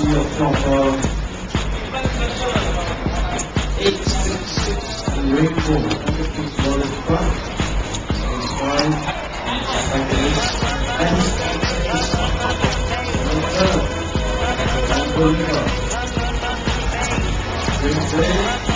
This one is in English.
ici on fait encore 8, 6, 6, and ring 4. Please roll it back. Space 5, like this, and 6, and third, and go liver. Ring 3.